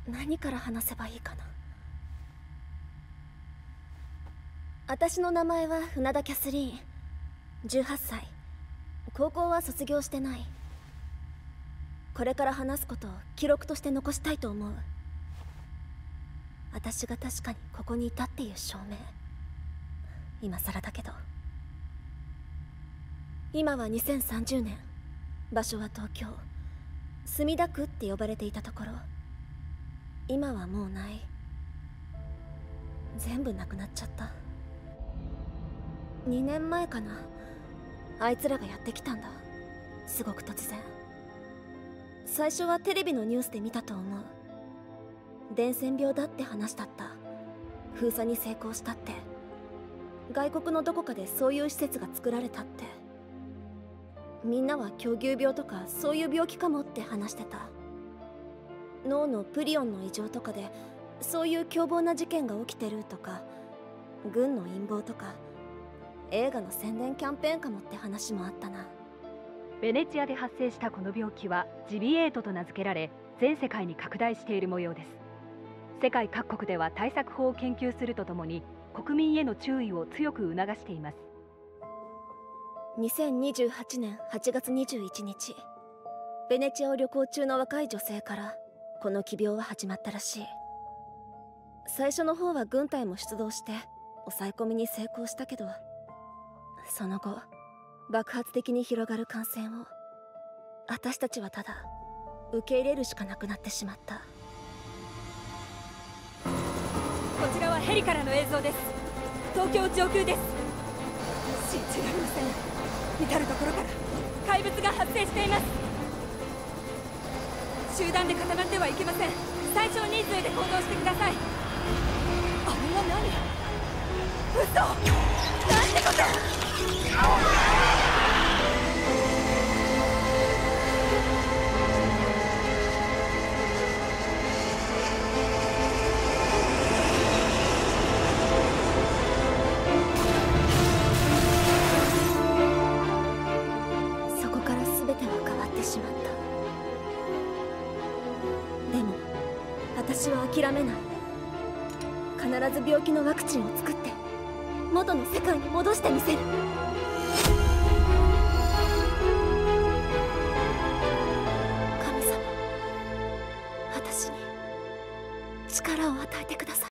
何から話せばいいかな。私の名前は船田キャスリーン、18歳。高校は卒業してない。これから話すことを記録として残したいと思う。私が確かにここにいたっていう証明。今更だけど。今は2030年。場所は東京墨田区って呼ばれていたところ。今はもうない。全部なくなっちゃった。2年前かな。あいつらがやってきたんだ。すごく突然。最初はテレビのニュースで見たと思う。伝染病だって話だった。封鎖に成功したって。外国のどこかでそういう施設が作られたって。みんなは狂牛病とかそういう病気かもって話してた。脳のプリオンの異常とかでそういう凶暴な事件が起きてるとか、軍の陰謀とか、映画の宣伝キャンペーンかもって話もあったな。 ベネチアで発生したこの病気はジビエートと名付けられ、全世界に拡大している模様です。世界各国では対策法を研究するとともに国民への注意を強く促しています。 2028年8月21日、ベネチアを旅行中の若い女性からこの奇病は始まったらしい。最初の方は軍隊も出動して抑え込みに成功したけど、その後爆発的に広がる感染を私たちはただ受け入れるしかなくなってしまった。 こちらはヘリからの映像です。東京上空です。信じられません。至る所から怪物が発生しています。集団で固まってはいけません。最小人数で行動してください。あれは何？嘘！なんてこと！ そこから全ては変わってしまった。でも私は諦めない。必ず病気のワクチンを作って元の世界に戻してみせる。神様、私に力を与えてください。